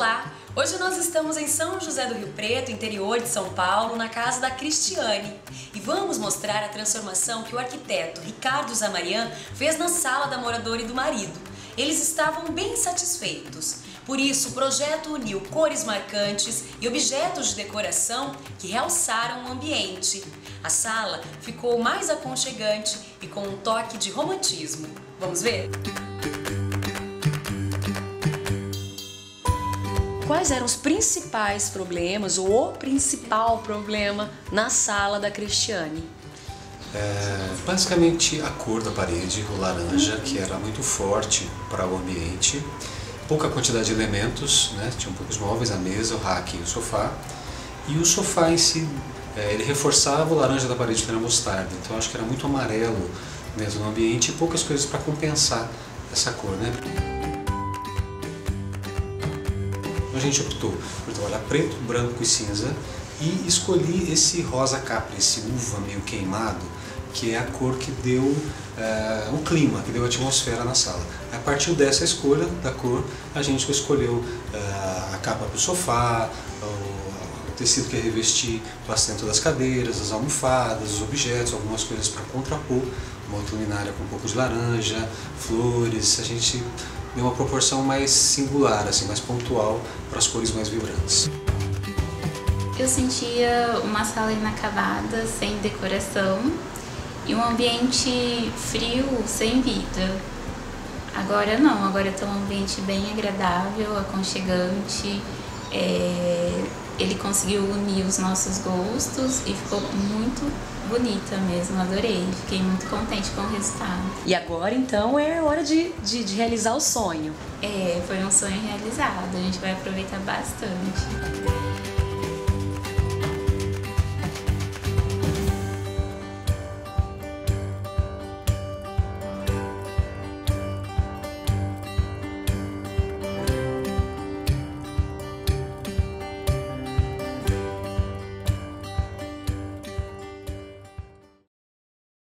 Olá! Hoje nós estamos em São José do Rio Preto, interior de São Paulo, na casa da Cristiane. E vamos mostrar a transformação que o arquiteto Ricardo Zamarian fez na sala da moradora e do marido. Eles estavam bem satisfeitos. Por isso, o projeto uniu cores marcantes e objetos de decoração que realçaram o ambiente. A sala ficou mais aconchegante e com um toque de romantismo. Vamos ver? Quais eram os principais problemas, ou o principal problema na sala da Cristiane? Basicamente a cor da parede, o laranja, que era muito forte para o ambiente, pouca quantidade de elementos, né? Tinha poucos móveis, a mesa, o rack e o sofá. E o sofá em si, ele reforçava o laranja da parede que era mostarda, então acho que era muito amarelo mesmo no ambiente e poucas coisas para compensar essa cor, né? A gente optou por trabalhar preto, branco e cinza e escolhi esse rosa capri, esse uva meio queimado, que é a cor que deu o clima, que deu a atmosfera na sala. A partir dessa escolha da cor, a gente escolheu a capa para o sofá, o tecido que ia revestir o assento das cadeiras, as almofadas, os objetos, algumas coisas para contrapor, uma outra luminária com um pouco de laranja, flores. A gente deu uma proporção mais singular, assim, mais pontual para as cores mais vibrantes. Eu sentia uma sala inacabada, sem decoração e um ambiente frio, sem vida. Agora não, agora está um ambiente bem agradável, aconchegante. Ele conseguiu unir os nossos gostos e ficou muito bonita mesmo, adorei. Fiquei muito contente com o resultado. E agora então é hora de realizar o sonho. Foi um sonho realizado, a gente vai aproveitar bastante.